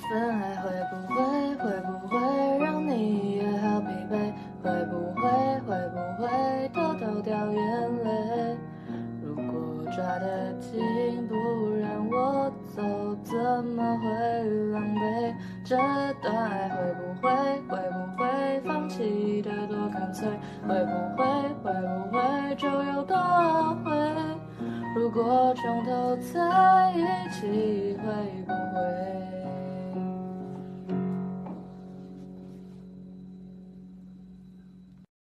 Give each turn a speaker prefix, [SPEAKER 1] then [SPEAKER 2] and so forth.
[SPEAKER 1] 份爱会不会让你也好疲惫？会不会偷偷掉眼泪？如果抓得紧，不让我走，怎么会狼狈？这段爱会不会放弃的多干脆？会不会就有多后悔？如果从头在一起，会不会？